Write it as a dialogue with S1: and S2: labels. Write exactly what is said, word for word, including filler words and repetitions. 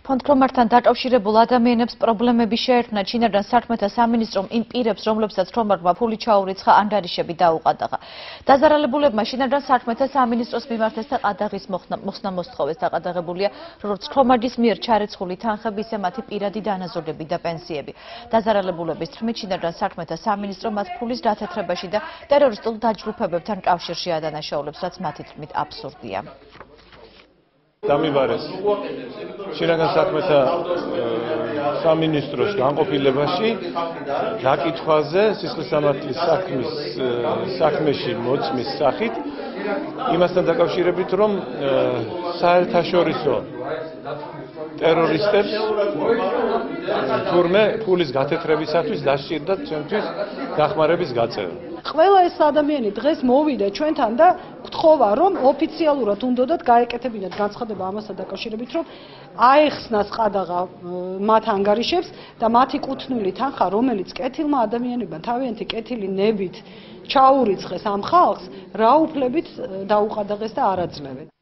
S1: ფონდ ქომაგთან დაკავშირებულ ადამიანებს პრობლემები შეექმნათ შინაგან საქმეთა სამინისტრომ იმ პირებს, რომლებსაც ქომაგმა ფული ჩაურიცხა, ანგარიშები დაუყადაღა. დაზარალებულებმა შინაგან საქმეთა სამინისტროს მიმართეს და ყადაღის მოხსნა მოსთხოვეს. დაყადაღებულია როგორც ქომაგის მიერ ჩარიცხული თანხები, ისე მათი პირადი დანაზორები და პენსიები. დაზარალებულების თქმით, შინაგან საქმეთა სამინისტრო მათ ფულის გათეთრებაში და ტერორისტულ დაჯგუფებებთან კავშირში ადანაშაულებს, რაც მათი თქმით აბსურდია.
S2: დამიბარეს შინაგან საქმეთა სამინისტროს განყოფილებაში დაკითხვაზე სისხლისამართლის საქმის საქმეში მოწმის სახით იმასთან დაკავშირებით, რომ საერთაშორისო ტერორისტებს თურმე ფულის გათეთრებისათვის დასჭირდათ ჩვენთვის დახმარების გაწევა.
S3: ყველა ეს ადამიანი დღეს მოვიდა ჩვენთან და გთხოვა, რომ ოფიციალურად უნდათ გაეკეთებინათ განცხადება ამასთან დაკავშირებით, რომ აეხსნას ყადაღა მათ ანგარიშებს და მათი კუთვნილი თანხა, რომელიც კეთილმა ადამიანებმა თავიანთი კეთილი ნებით ჩაურიცხეს ამ ხალხს, რა უფლებით დაუყადაღეს და არ აძლევენ.